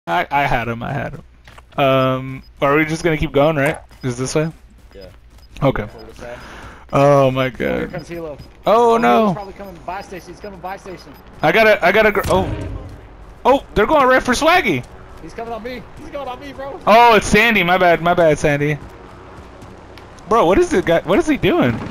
I had him. I had him. Are we just gonna keep going, right? Is this way? Yeah. Okay. Oh my Here god. comes Hilo. Oh no. He's probably coming by station. He's coming by station. I gotta. Oh, they're going right for Swaggy. He's coming on me. He's going on me, bro. Oh, it's Sandy. My bad, Sandy. Bro, what is it? What is he doing?